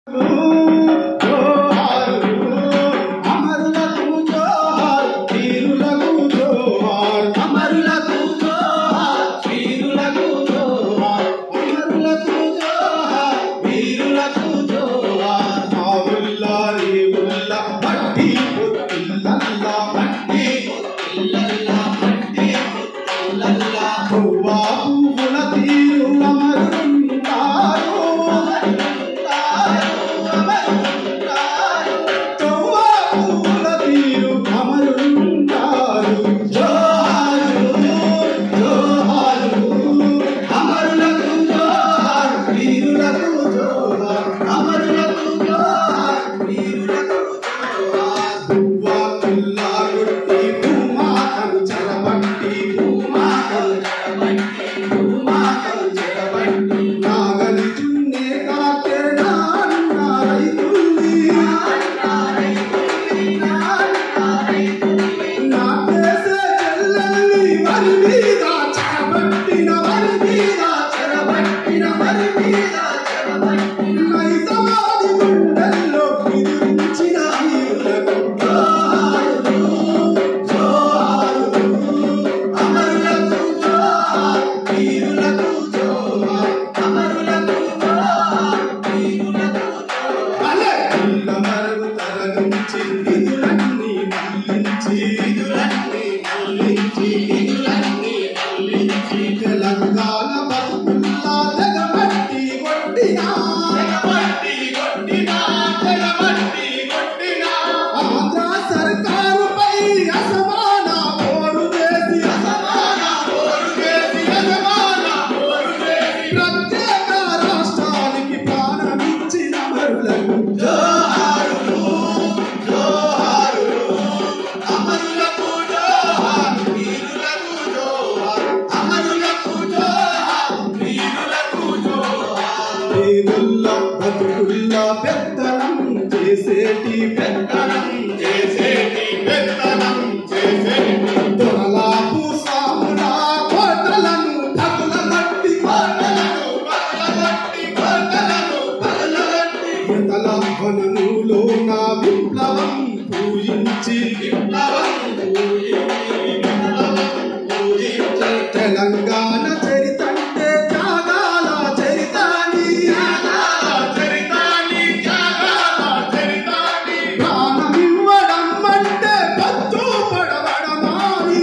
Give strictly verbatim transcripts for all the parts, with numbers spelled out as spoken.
తెలంగాణ చరితంటే త్యాగాల చరితాని ప్రాణమివ్వడం అంటే పత్తు పడవడమాని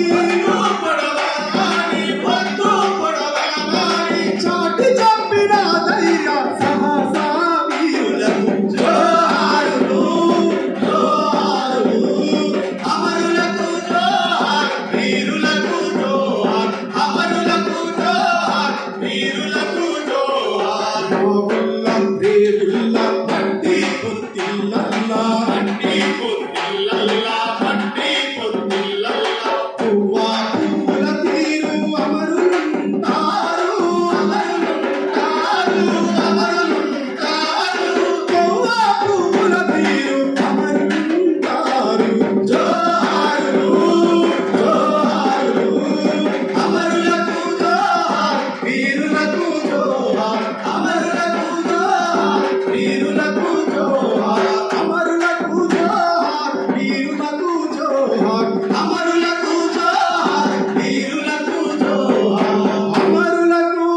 చాటి చంపిన ధైర్య సాహసా వీరులకు జోహారులు జోహారులు అమరులకు జోహార్ వీరులకు జోహార్ అమరులకు జోహార్ వీరులకు జోహార్ గోగుల్లం దేవుల్లం బండి పుత్తిల్లల్లా బండి పుత్తిల్లల్లా బండి పుత్తిల్లల్లా పువ్వా పువ్వుల తీరు అమరులుంటారు అమరులుంటారు అమరులుంటారు పువ్వా పువ్వుల తీరు అమరులుంటారు జోహారులు జోహారులు అమరులకు జోహార్ వీరులకు జోహార్ అమరులకు జోహార్ వీరులకు జోహార్ అమరులకు జోహార్ వీరులకు జోహార్ అమరులకు జోహార్ వీరులకు జోహార్ అమరులకు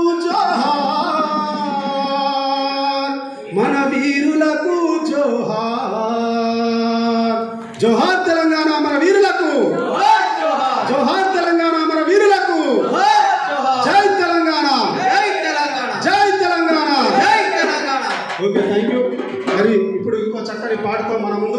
జోహార్ మన వీరులకు జోహార్ జోహార్ తెలంగాణ మన వీరులకు జోహార్ తెలంగాణ మన వీరులకు జై తెలంగాణ జై తెలంగాణ ఓకే థ్యాంక్ యూ మరి ఇప్పుడు ఇంకో చక్కని పాటతో మన ముందు